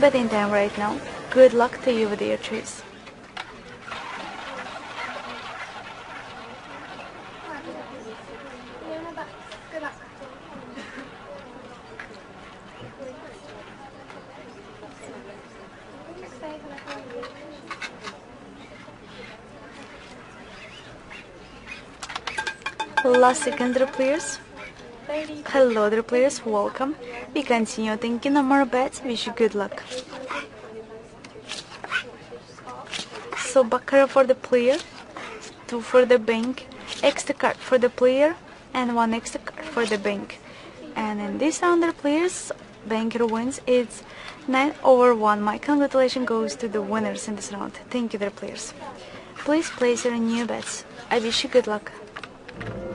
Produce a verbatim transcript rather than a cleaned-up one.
betting time right now. Good luck to you with your choice. Last second, dear players. Hello, dear players, welcome. We continue thinking no more bets. Wish you good luck. So Baccarat for the player, two for the bank, extra card for the player, and one extra card for the bank. And in this round, dear players, banker wins. It's nine over one. My congratulations goes to the winners in this round. Thank you, dear players. Please place your new bets. I wish you good luck.